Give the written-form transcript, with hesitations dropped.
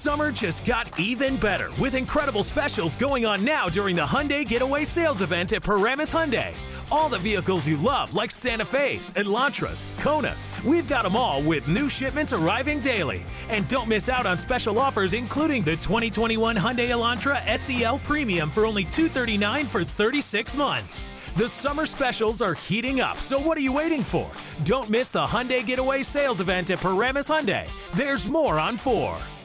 Summer just got even better with incredible specials going on now during the Hyundai Getaway sales event at Paramus Hyundai. All the vehicles you love, like Santa Fe's, Elantras, Konas, we've got them all with new shipments arriving daily. And don't miss out on special offers including the 2021 Hyundai Elantra SEL Premium for only $239 for 36 months. The summer specials are heating up, so what are you waiting for? Don't miss the Hyundai Getaway sales event at Paramus Hyundai. There's more on 4.